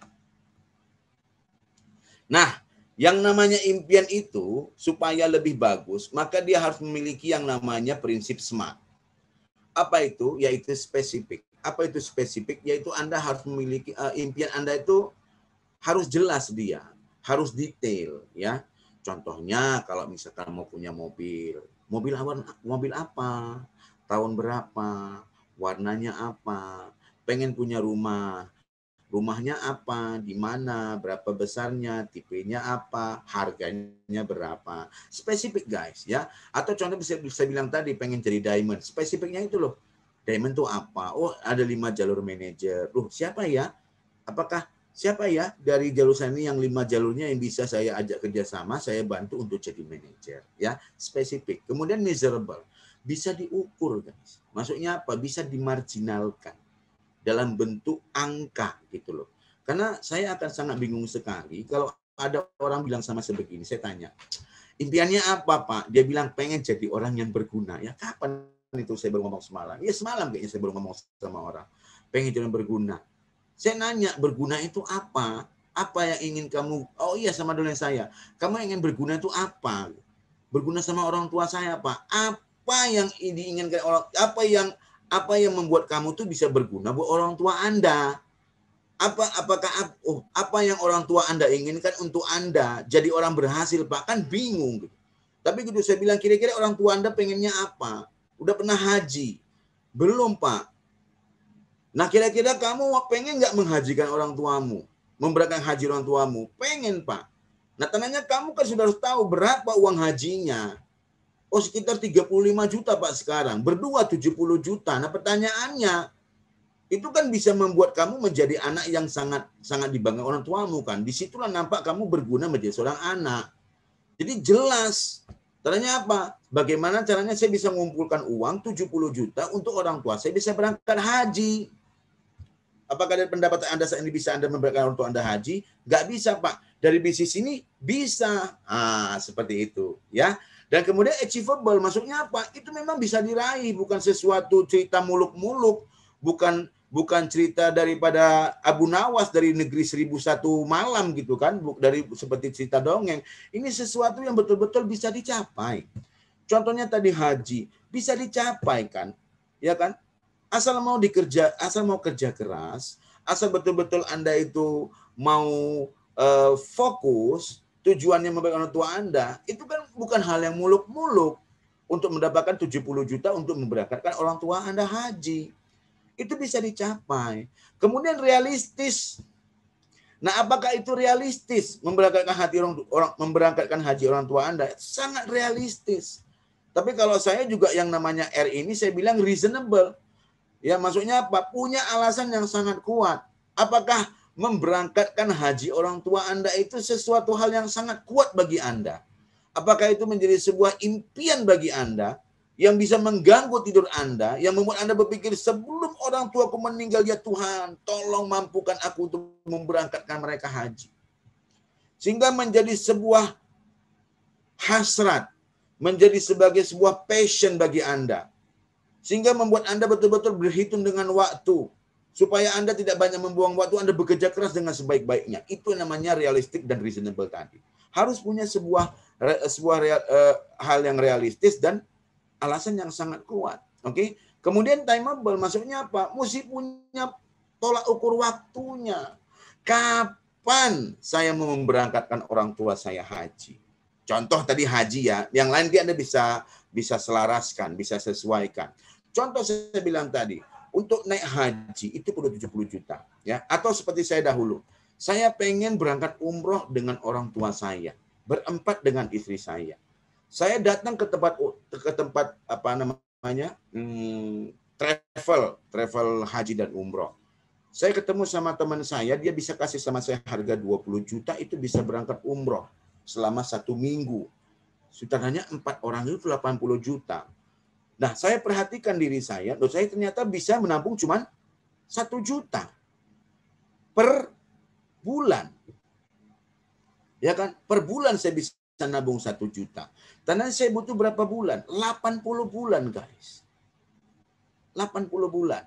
Nah, yang namanya impian itu supaya lebih bagus, maka dia harus memiliki yang namanya prinsip SMART. Apa itu? Yaitu spesifik. Apa itu spesifik? Yaitu Anda harus memiliki uh, impian Anda itu harus jelas dia, harus detail, ya. Contohnya kalau misalkan mau punya mobil, mobil apa, mobil apa, tahun berapa, warnanya apa, pengen punya rumah, rumahnya apa, di mana, berapa besarnya, tipenya apa, harganya berapa. Spesifik guys, ya. Atau contoh bisa bisa bilang tadi pengen jadi diamond, spesifiknya itu loh. Diamond itu apa? Oh, ada lima jalur manajer. Loh, siapa ya? Apakah Siapa ya dari jalur saya ini yang lima jalurnya yang bisa saya ajak kerjasama, saya bantu untuk jadi manajer, ya, spesifik. Kemudian measurable, bisa diukur guys. Maksudnya apa? Bisa dimarginalkan dalam bentuk angka gitu loh. Karena saya akan sangat bingung sekali kalau ada orang bilang sama saya begini, saya tanya, impiannya apa Pak? Dia bilang pengen jadi orang yang berguna. Ya kapan itu saya baru ngomong semalam. Ya semalam kayaknya saya baru ngomong sama orang. Pengen jadi berguna. Saya nanya, berguna itu apa? Apa yang ingin kamu, oh iya sama dosen saya. Kamu ingin berguna itu apa? Berguna sama orang tua saya apa? Apa yang diinginkan orang, apa yang apa yang membuat kamu tuh bisa berguna buat orang tua Anda? Apa apakah oh, apa yang orang tua Anda inginkan untuk Anda jadi orang berhasil, Pak? Kan bingung gitu. Tapi gitu saya bilang, kira-kira orang tua Anda pengennya apa? Udah pernah haji? Belum, Pak. Nah, kira-kira kamu pengen nggak menghajikan orang tuamu? Memberangkatkan haji orang tuamu? Pengen, Pak. Nah, tandanya kamu kan sudah harus tahu berapa uang hajinya. Oh, sekitar tiga puluh lima juta, Pak, sekarang. Berdua tujuh puluh juta. Nah, pertanyaannya, itu kan bisa membuat kamu menjadi anak yang sangat sangat dibanggakan orang tuamu kan. Disitulah nampak kamu berguna menjadi seorang anak. Jadi jelas. Caranya apa? Bagaimana caranya saya bisa mengumpulkan uang tujuh puluh juta untuk orang tua saya bisa berangkat haji. Apakah dari pendapatan Anda saat ini bisa Anda memberangkatkan orang tua Anda haji? Nggak bisa, Pak. Dari bisnis ini bisa. Ah, seperti itu. Ya. Dan kemudian achievable, maksudnya apa? Itu memang bisa diraih, bukan sesuatu cerita muluk-muluk, bukan bukan cerita daripada Abu Nawas dari negeri seribu satu malam gitu kan, dari seperti cerita dongeng. Ini sesuatu yang betul-betul bisa dicapai. Contohnya tadi haji, bisa dicapai kan? Ya kan? Asal mau dikerja, asal mau kerja keras, asal betul-betul Anda itu mau uh, fokus, tujuannya membaik orang tua Anda, itu kan bukan hal yang muluk-muluk untuk mendapatkan tujuh puluh juta untuk memberangkatkan orang tua Anda haji. Itu bisa dicapai. Kemudian realistis. Nah, apakah itu realistis memberangkatkan haji orang, orang memberangkatkan haji orang tua Anda? Sangat realistis. Tapi kalau saya juga yang namanya R ini saya bilang reasonable. Ya, maksudnya apa? Punya alasan yang sangat kuat. Apakah memberangkatkan haji orang tua Anda itu sesuatu hal yang sangat kuat bagi Anda? Apakah itu menjadi sebuah impian bagi Anda yang bisa mengganggu tidur Anda, yang membuat Anda berpikir sebelum orang tuaku meninggal, ya Tuhan, tolong mampukan aku untuk memberangkatkan mereka haji. Sehingga menjadi sebuah hasrat, menjadi sebagai sebuah passion bagi Anda. Sehingga membuat Anda betul-betul berhitung dengan waktu. Supaya Anda tidak banyak membuang waktu, Anda bekerja keras dengan sebaik-baiknya. Itu namanya realistik dan reasonable tadi. Harus punya sebuah, sebuah real, uh, hal yang realistis dan alasan yang sangat kuat. Oke. Okay? Kemudian timeable, maksudnya apa? Mesti punya tolak ukur waktunya. Kapan saya mau memberangkatkan orang tua saya haji? Contoh tadi haji ya, yang lain dia Anda bisa bisa selaraskan, bisa sesuaikan. Contoh saya bilang tadi, untuk naik haji itu perlu tujuh puluh juta, ya. Atau seperti saya dahulu, saya pengen berangkat umroh dengan orang tua saya, berempat dengan istri saya. Saya datang ke tempat ke tempat apa namanya hmm, travel travel haji dan umroh. Saya ketemu sama teman saya, dia bisa kasih sama saya harga dua puluh juta, itu bisa berangkat umroh selama satu minggu. Sutradanya empat orang itu delapan puluh juta. Nah, saya perhatikan diri saya, loh saya ternyata bisa menampung cuma satu juta per bulan. Ya kan? Per bulan saya bisa nabung satu juta. Karena saya butuh berapa bulan? delapan puluh bulan, guys. delapan puluh bulan.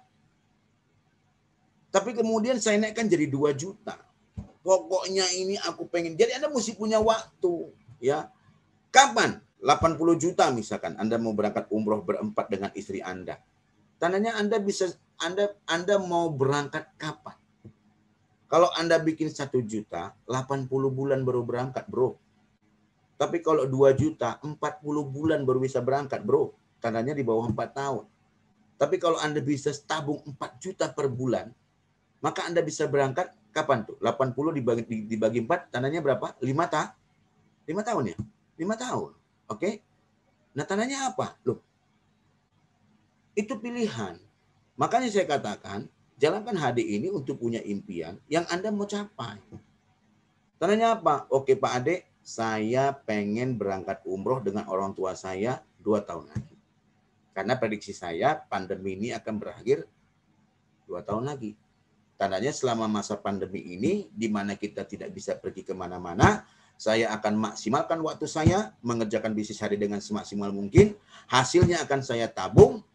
Tapi kemudian saya naikkan jadi dua juta. Pokoknya ini aku pengen. Jadi Anda mesti punya waktu. Ya. Kapan? delapan puluh juta misalkan. Anda mau berangkat umroh berempat dengan istri Anda. Tandanya Anda bisa, Anda Anda mau berangkat kapan? Kalau Anda bikin satu juta, delapan puluh bulan baru berangkat, bro. Tapi kalau dua juta, empat puluh bulan baru bisa berangkat, bro. Tandanya di bawah empat tahun. Tapi kalau Anda bisa tabung empat juta per bulan, maka Anda bisa berangkat kapan tuh? delapan puluh dibagi, dibagi empat, tandanya berapa? lima ta? lima tahun ya? lima tahun. Oke? Okay? Nah, tandanya apa? Loh, itu pilihan. Makanya saya katakan, jalankan H D ini untuk punya impian yang Anda mau capai. Tandanya apa? Oke Pak Ade, saya pengen berangkat umroh dengan orang tua saya dua tahun lagi. Karena prediksi saya pandemi ini akan berakhir dua tahun lagi. Tandanya selama masa pandemi ini, di mana kita tidak bisa pergi kemana-mana, saya akan maksimalkan waktu saya, mengerjakan bisnis hari dengan semaksimal mungkin, hasilnya akan saya tabung,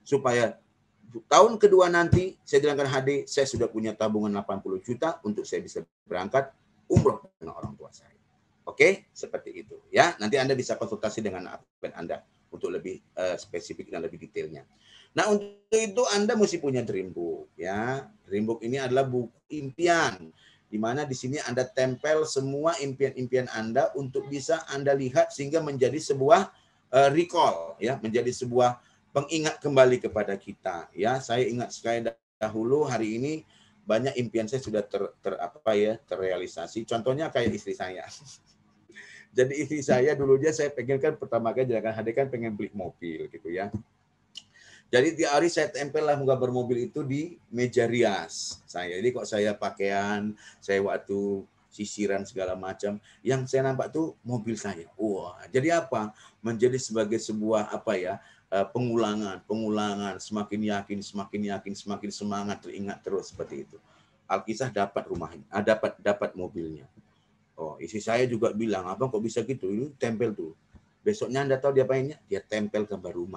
supaya tahun kedua nanti saya jalankan H D, saya sudah punya tabungan delapan puluh juta untuk saya bisa berangkat umroh dengan orang tua saya. Oke, seperti itu ya. Nanti Anda bisa konsultasi dengan admin Anda untuk lebih uh, spesifik dan lebih detailnya. Nah, untuk itu Anda mesti punya dream book ya. Dream book ini adalah buku impian, di mana di sini Anda tempel semua impian-impian Anda untuk bisa Anda lihat sehingga menjadi sebuah uh, recall ya, menjadi sebuah pengingat kembali kepada kita ya. Saya ingat sekali dahulu, hari ini banyak impian saya sudah ter, ter apa ya terrealisasi. Contohnya kayak istri saya. Jadi istri saya dulunya saya pengen kan pertama kali jalankan H D kan pengen beli mobil gitu ya. Jadi tiap hari saya tempel lah gambar mobil itu di meja rias saya. Jadi kok saya pakaian, saya waktu sisiran segala macam, yang saya nampak tuh mobil saya. Wah, jadi apa? Menjadi sebagai sebuah apa ya? pengulangan, pengulangan, semakin yakin, semakin yakin, semakin semangat, teringat terus seperti itu. Alkisah dapat rumahnya, ah, dapat dapat mobilnya. Oh, istri saya juga bilang, abang kok bisa gitu? Ini tempel tuh. Besoknya Anda tahu dia apainnya? Dia tempel gambar rumah.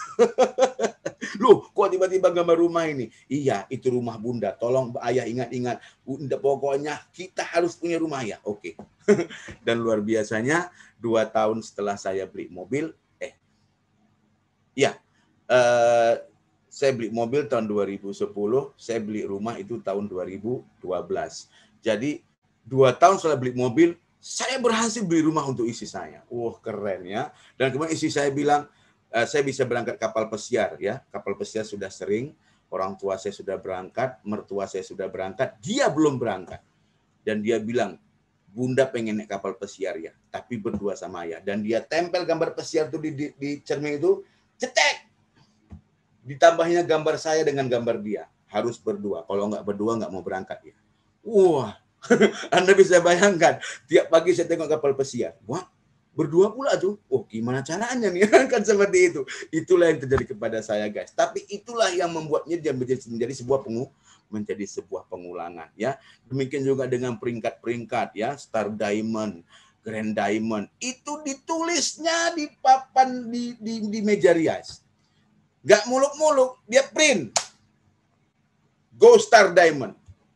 Loh, kok tiba-tiba gambar rumah ini? Iya, itu rumah bunda. Tolong ayah ingat-ingat. Bunda, pokoknya kita harus punya rumah ya. Oke. Dan luar biasanya, dua tahun setelah saya beli mobil, eh, ya, eh, saya beli mobil tahun dua ribu sepuluh, saya beli rumah itu tahun dua ribu dua belas. Jadi, dua tahun setelah beli mobil, saya berhasil beli rumah untuk istri saya. Wah, keren ya. Dan kemudian istri saya bilang, Uh, saya bisa berangkat kapal pesiar ya. Kapal pesiar sudah sering, orang tua saya sudah berangkat, mertua saya sudah berangkat, dia belum berangkat. Dan dia bilang, bunda pengen naik kapal pesiar ya, tapi berdua sama ayah. Dan dia tempel gambar pesiar itu di, di, di cermin itu, cetek. Ditambahnya gambar saya dengan gambar dia. Harus berdua, kalau nggak berdua nggak mau berangkat ya. Wah, Anda bisa bayangkan, tiap pagi saya tengok kapal pesiar. Wah, berdua pula tuh, oh gimana caranya nih kan seperti itu. Itulah yang terjadi kepada saya guys. Tapi itulah yang membuatnya dia menjadi, menjadi sebuah pengu, menjadi sebuah pengulangan ya. Demikian juga dengan peringkat-peringkat ya, Star Diamond, Grand Diamond, itu ditulisnya di papan di di, di meja rias. Gak muluk-muluk, dia print. Go Star Diamond.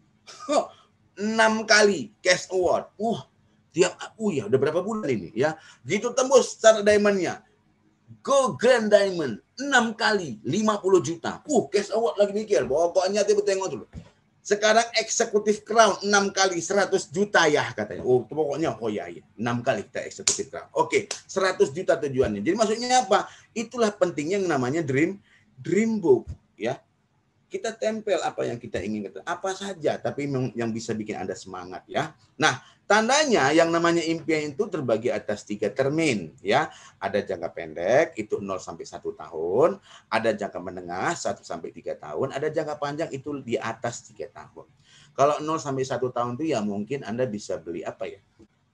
enam kali cash award. Wah, tiap uh ya udah berapa bulan ini ya, gitu tembus Star Diamond-nya. Go Grand Diamond enam kali lima puluh juta. Uh, cash award lagi mikir. Pokoknya tiba tengok dulu. Sekarang eksekutif crown enam kali seratus juta ya katanya. Oh, pokoknya oh ya ya, enam kali kita eksekutif crown. Oke, seratus juta tujuannya. Jadi maksudnya apa? Itulah pentingnya yang namanya dream dream book ya. Kita tempel apa yang kita inginkan, apa saja, tapi yang bisa bikin Anda semangat ya. Nah, tandanya yang namanya impian itu terbagi atas tiga termin ya. Ada jangka pendek itu nol sampai satu tahun, ada jangka menengah satu sampai tiga tahun, ada jangka panjang itu di atas tiga tahun. Kalau nol sampai satu tahun itu ya mungkin Anda bisa beli apa ya?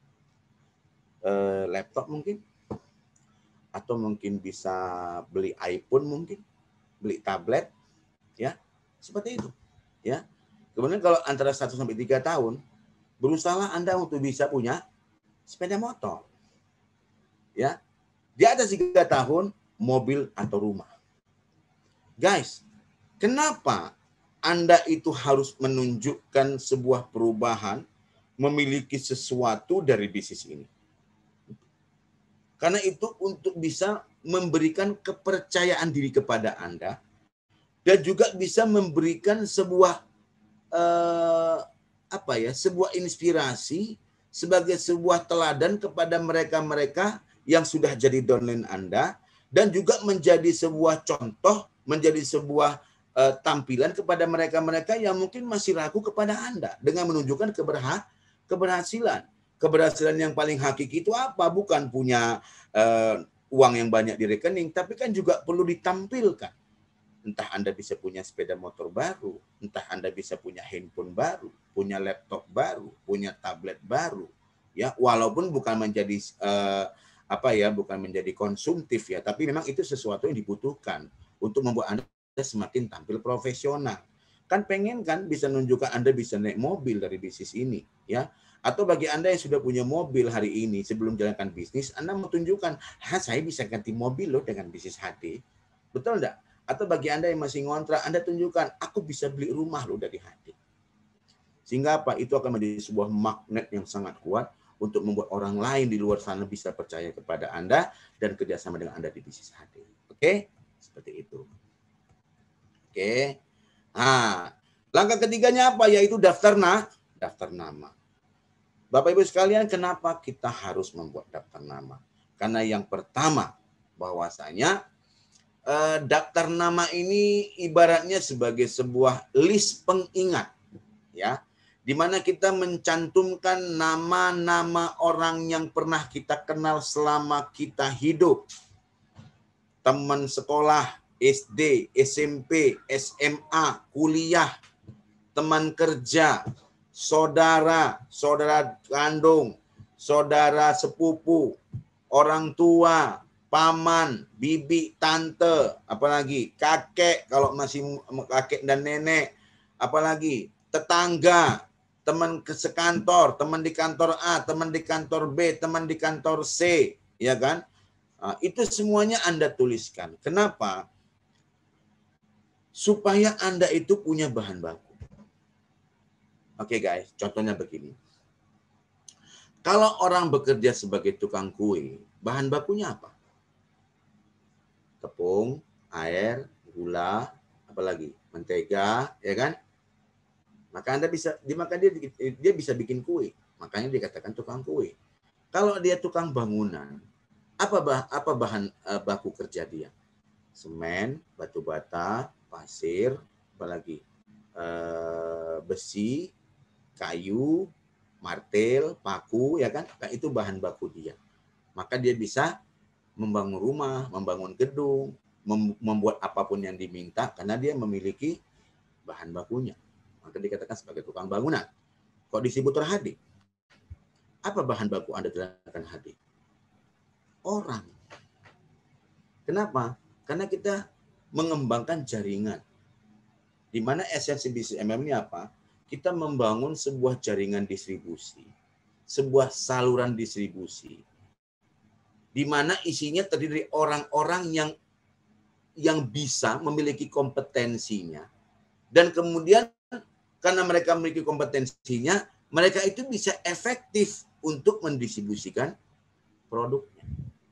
E, laptop mungkin, atau mungkin bisa beli iPhone mungkin, beli tablet ya. Seperti itu ya. Kemudian kalau antara satu sampai tiga tahun, berusahalah Anda untuk bisa punya sepeda motor. Ya. Di atas tiga tahun, mobil atau rumah. Guys, kenapa Anda itu harus menunjukkan sebuah perubahan, memiliki sesuatu dari bisnis ini? Karena itu untuk bisa memberikan kepercayaan diri kepada Anda, dan juga bisa memberikan sebuah eh, apa ya, sebuah inspirasi sebagai sebuah teladan kepada mereka-mereka yang sudah jadi downline Anda, dan juga menjadi sebuah contoh, menjadi sebuah eh, tampilan kepada mereka-mereka yang mungkin masih ragu kepada Anda dengan menunjukkan keberha keberhasilan. Keberhasilan yang paling hakiki itu apa? Bukan punya eh, uang yang banyak di rekening, tapi kan juga perlu ditampilkan. Entah Anda bisa punya sepeda motor baru, entah Anda bisa punya handphone baru, punya laptop baru, punya tablet baru, ya walaupun bukan menjadi uh, apa ya, bukan menjadi konsumtif ya, tapi memang itu sesuatu yang dibutuhkan untuk membuat Anda semakin tampil profesional. Kan pengen kan bisa menunjukkan Anda bisa naik mobil dari bisnis ini, ya. Atau bagi Anda yang sudah punya mobil hari ini sebelum jalankan bisnis, Anda mau tunjukkan, ha saya bisa ganti mobil loh dengan bisnis H D. Betul enggak? Atau bagi Anda yang masih ngontrak, Anda tunjukkan, aku bisa beli rumah loh dari Hadi. Sehingga apa? Itu akan menjadi sebuah magnet yang sangat kuat untuk membuat orang lain di luar sana bisa percaya kepada Anda dan kerjasama dengan Anda di bisnis Hadi. Oke? Seperti itu. Oke. Nah, langkah ketiganya apa? Yaitu daftar nah, daftar nama. Bapak Ibu sekalian, kenapa kita harus membuat daftar nama? Karena yang pertama, bahwasanya eh, daftar nama ini ibaratnya sebagai sebuah list pengingat, ya, di mana kita mencantumkan nama-nama orang yang pernah kita kenal selama kita hidup. Teman sekolah, S D, S M P, S M A, kuliah, teman kerja, saudara, saudara kandung, saudara sepupu, orang tua, paman, bibi, tante, apalagi kakek kalau masih kakek dan nenek, apalagi tetangga, teman sekantor, teman di kantor A, teman di kantor B, teman di kantor C, ya kan? Nah, itu semuanya Anda tuliskan. Kenapa? Supaya Anda itu punya bahan baku. Oke guys, contohnya begini. Kalau orang bekerja sebagai tukang kue, bahan bakunya apa? Tepung, air, gula, apalagi mentega, ya kan? Maka Anda bisa, maka dia dia bisa bikin kue. Makanya dikatakan tukang kue. Kalau dia tukang bangunan, apa bah, apa bahan uh, baku kerja dia? Semen, batu bata, pasir, apalagi uh, besi, kayu, martel, paku, ya kan? Nah, itu bahan baku dia. Maka dia bisa membangun rumah, membangun gedung, membuat apapun yang diminta karena dia memiliki bahan bakunya. Maka dikatakan sebagai tukang bangunan. Kok disebut Hadi? Apa bahan baku Anda terangkan Hadi? Orang. Kenapa? Karena kita mengembangkan jaringan. Di mana esensi bisnis M M M ini apa? Kita membangun sebuah jaringan distribusi, sebuah saluran distribusi, di mana isinya terdiri dari orang-orang yang yang bisa memiliki kompetensinya, dan kemudian karena mereka memiliki kompetensinya, mereka itu bisa efektif untuk mendistribusikan produknya.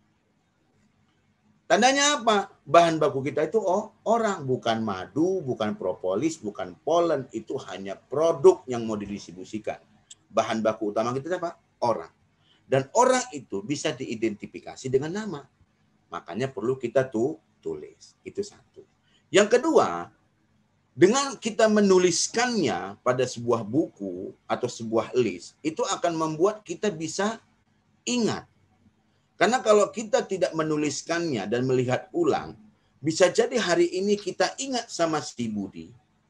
Tandanya apa? Bahan baku kita itu oh, orang, bukan madu, bukan propolis, bukan polen, itu hanya produk yang mau didistribusikan. Bahan baku utama kita apa? Orang. Dan orang itu bisa diidentifikasi dengan nama. Makanya perlu kita tuh tulis. Itu satu. Yang kedua, dengan kita menuliskannya pada sebuah buku atau sebuah list, itu akan membuat kita bisa ingat. Karena kalau kita tidak menuliskannya dan melihat ulang, bisa jadi hari ini kita ingat sama si Budi.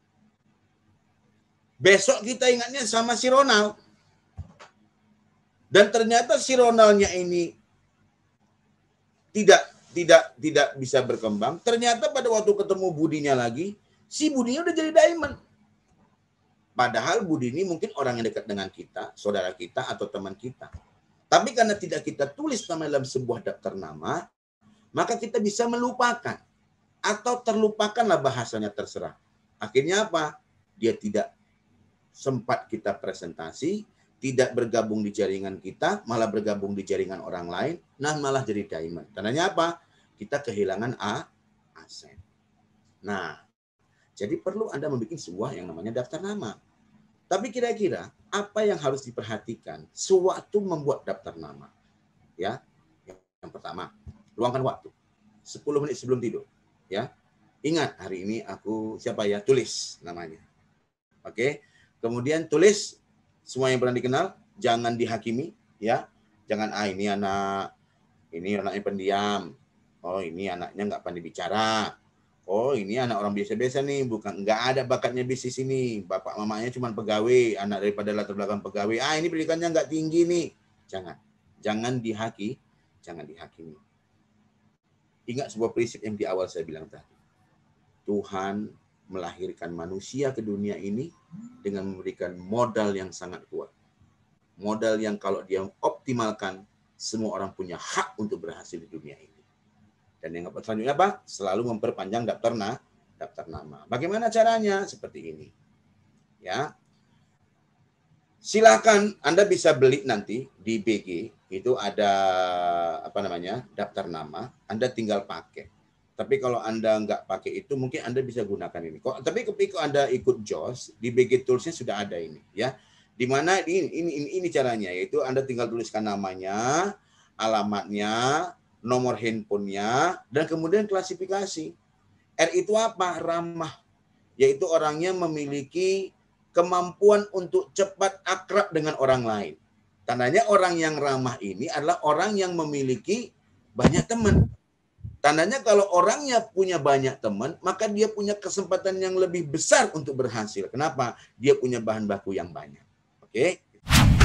Besok kita ingatnya sama si Ronald. Dan ternyata si Ronaldnya ini tidak tidak tidak bisa berkembang. Ternyata pada waktu ketemu Budinya lagi, si Budinya udah jadi diamond. Padahal Budi ini mungkin orang yang dekat dengan kita, saudara kita atau teman kita. Tapi karena tidak kita tulis nama dalam sebuah daftar nama, maka kita bisa melupakan. Atau terlupakanlah bahasanya terserah. Akhirnya apa? Dia tidak sempat kita presentasi, tidak bergabung di jaringan kita, malah bergabung di jaringan orang lain, nah malah jadi diamond. Tandanya apa? Kita kehilangan A, aset. Nah, jadi perlu Anda membuat sebuah yang namanya daftar nama. Tapi kira-kira apa yang harus diperhatikan sewaktu membuat daftar nama? Ya, yang pertama, luangkan waktu sepuluh menit sebelum tidur. Ya, ingat hari ini aku siapa ya, tulis namanya. Oke, kemudian tulis semua yang pernah dikenal, jangan dihakimi, ya, jangan ah ini anak ini anaknya pendiam, oh ini anaknya nggak pandai bicara. Oh ini anak orang biasa-biasa nih, bukan nggak ada bakatnya bisnis ini. Bapak mamanya cuma pegawai, anak daripada latar belakang pegawai. Ah ini pendidikannya nggak tinggi nih. Jangan, jangan dihaki, jangan dihakimi. Ingat sebuah prinsip yang di awal saya bilang tadi. Tuhan melahirkan manusia ke dunia ini dengan memberikan modal yang sangat kuat. Modal yang kalau dia optimalkan, semua orang punya hak untuk berhasil di dunia ini. Dan yang selanjutnya apa? Selalu memperpanjang daftar na, daftar nama. Bagaimana caranya? Seperti ini. Ya. Silakan Anda bisa beli nanti di B G, itu ada apa namanya? Daftar nama, Anda tinggal pakai. Tapi kalau Anda nggak pakai itu, mungkin Anda bisa gunakan ini. Kok, tapi ketika Anda ikut J O S, di B G Tools-nya sudah ada ini, ya. Di mana ini, ini, ini, ini caranya, yaitu Anda tinggal tuliskan namanya, alamatnya, nomor handphonenya, dan kemudian klasifikasi. R itu apa? Ramah, yaitu orangnya memiliki kemampuan untuk cepat akrab dengan orang lain. Tandanya orang yang ramah ini adalah orang yang memiliki banyak teman. Tandanya kalau orangnya punya banyak teman, maka dia punya kesempatan yang lebih besar untuk berhasil. Kenapa? Dia punya bahan baku yang banyak. Oke?